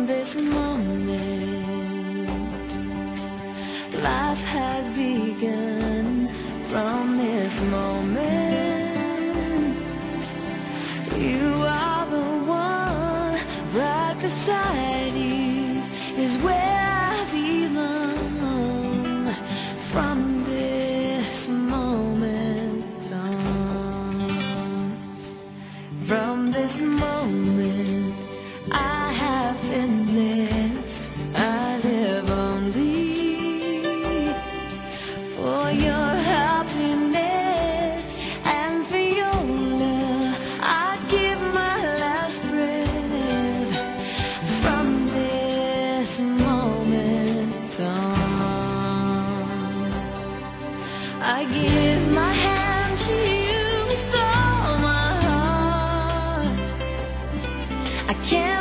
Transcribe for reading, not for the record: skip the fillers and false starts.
this moment, life has begun. From this moment, you are the one. Right beside you is where I belong. From this moment on, from this moment, I have been blessed. I live only for your happiness and for your love. I'd give my last breath. From this moment on, I give my hand to you with all my heart. I can't